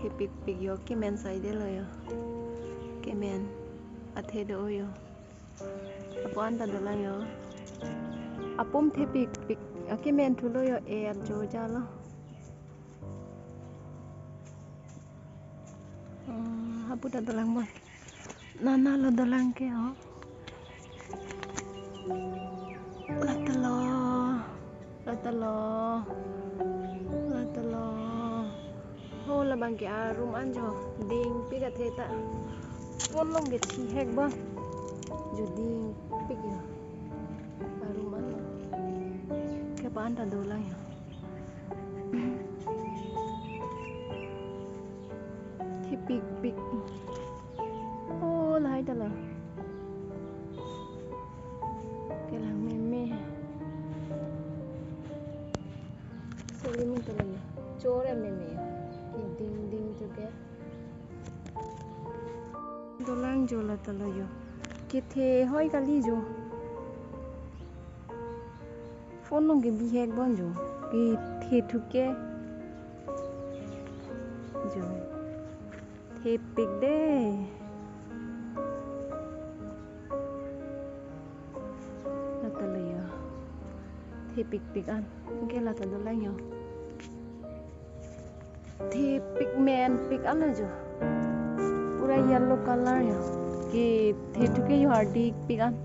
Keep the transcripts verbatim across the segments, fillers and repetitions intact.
pik pik yo ke men sai de lo yo ke men athe do yo apo anta do la yo apum the pik pik ke men thu lo yo e jo ja lo apu da dalang mo nana lo dalang ke ho la talo la talo la talo ho la bang ke arum anjo ding pi ga theta pon long ge chi hek ba jo ding pi ya arum an ke pan ta do la ya thi pik pik ho la hai ta la ke lang me me seli min ta la ya chore me me ki ding ding jo ke dolang jo la ta la yo ke the hoi ka li jo phone long ke bi hek bon jo ki the thu ke jo the pik de la ta la yo the pik pik an ke la ta dolang yo the pik men pik an la jo pura yellow color ya ki the thu ke yo hardi pik an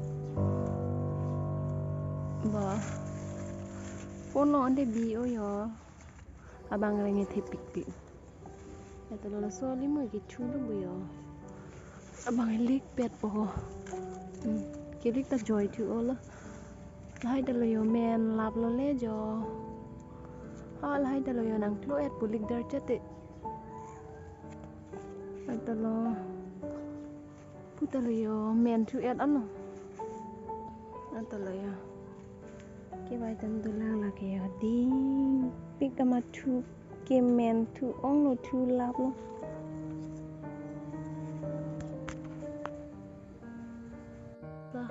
ba phone ande bi o yo abang renge the pik pik ata lo so li mo ki thu lu bu yo abang lik pet po ki lik ta joy thu o la hai ta lo yo men lap lo le jo ha hai ta lo yo nang klo et pulik dar chate ata lo puta lo yo men thu et an no ata lo yo ke bai tan do la la ke yo ding pik ma thu ke men thu ong no thu lap lo la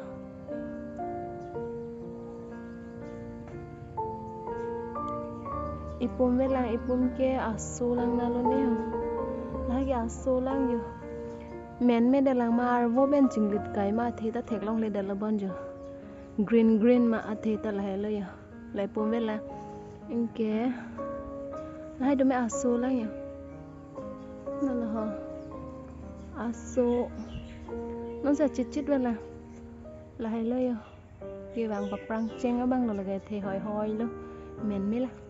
ipum velang ipum ke aso lang na lo ne ho lagi aso lang yo men me de lang mar wo ben chinglit kai ma the ta thek long le de la bon jo green green ma athe ta la lo yo lai pum vela inke lai do me aso lang yo na la ho aso non sa chit chit vela lai lo yo ki bang pa prang cheng abang lo la ge the hoi hoi lo men me la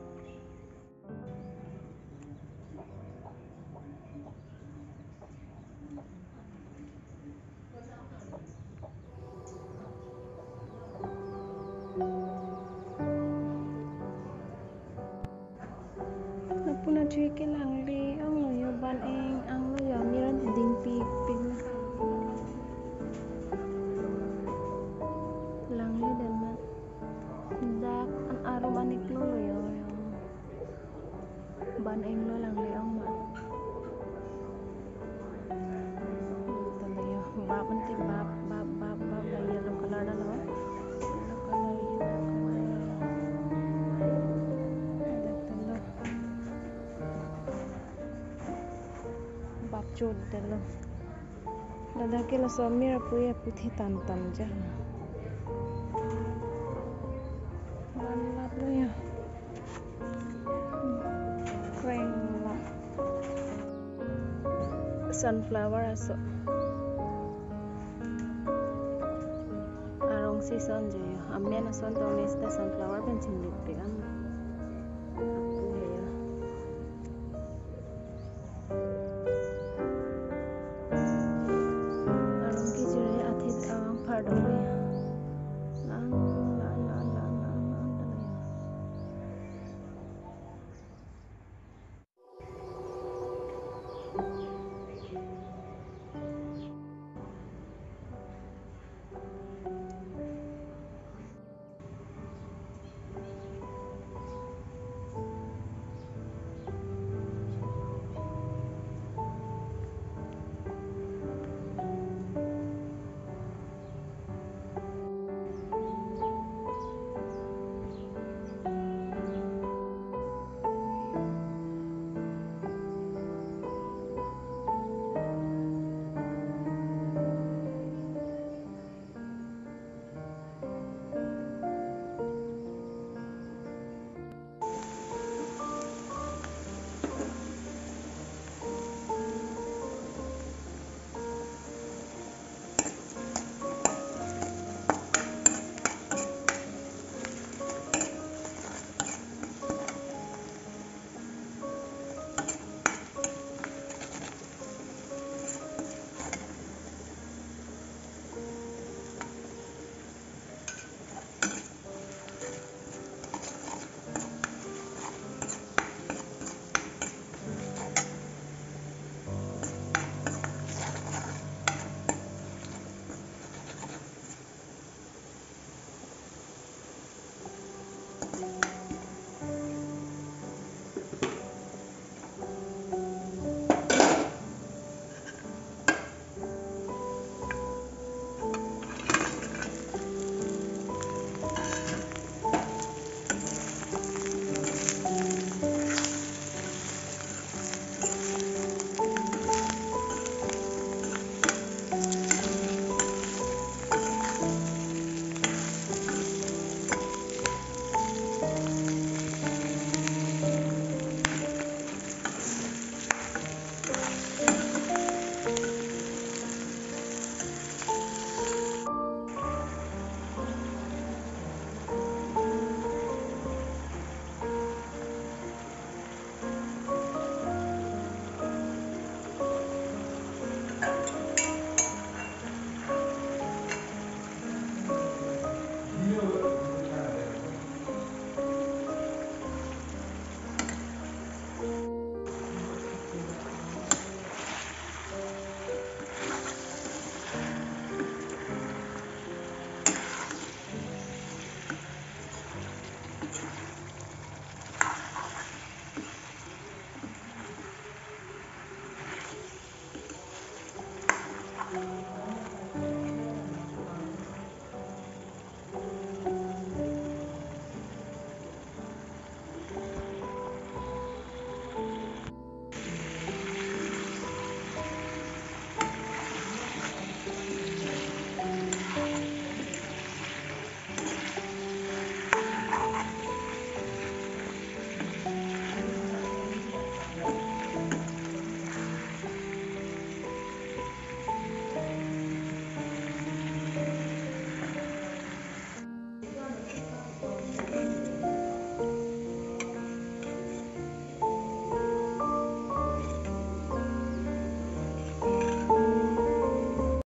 puna chui ke lang le ang lo yo ban eng ang lo yo miran ding pik pik lang le dan ma dak an arum anik lo lo yo ban eng lo lang le ang ma ta lo yo bab an te bab bab bab bab la yellow color na lo chod de lo dada ke la so mira pu ya pu the tan tan ja ban lap lo ya kreng la sunflower aso arong si son jo yo amen son to nes ta sunflower ben chim lit pe am